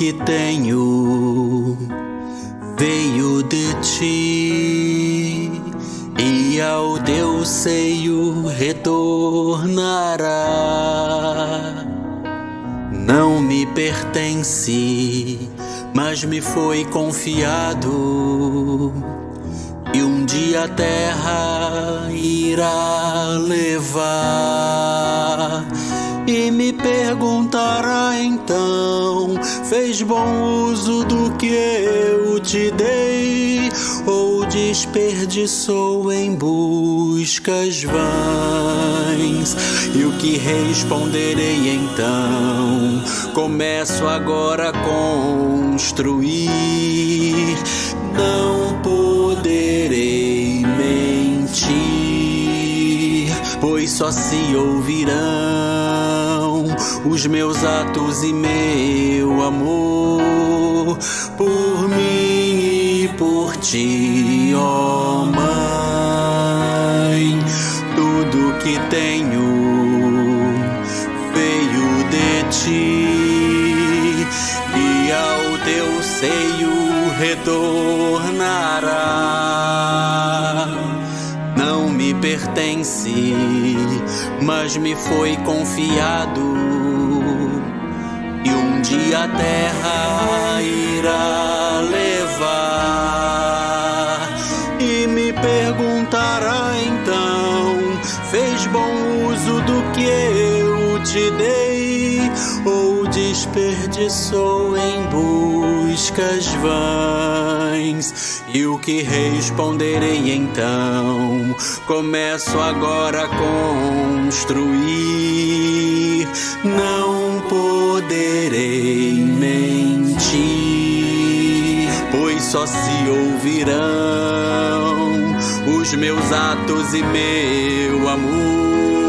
que tenho veio de ti, e ao teu seio retornará. Não me pertence, mas me foi confiado, e um dia a terra irá levar. E me perguntará então: fez bom uso do que eu te dei, ou desperdiçou em buscas vãs? E o que responderei então? Começo agora a construir. Não poderei mentir, pois só se ouvirão os meus atos e meu amor por mim e por ti, ó Mãe. Tudo que tenho veio de ti, e ao teu seio retornará. Não me pertence, mas me foi confiado, e um dia a terra irá levar. E me perguntará então: fez bom uso do que eu te dei, ou desperdiçou em buscas vãs? E o que responderei então? Começo agora a construir. Não poderei mentir, pois só se ouvirão os meus atos e meu amor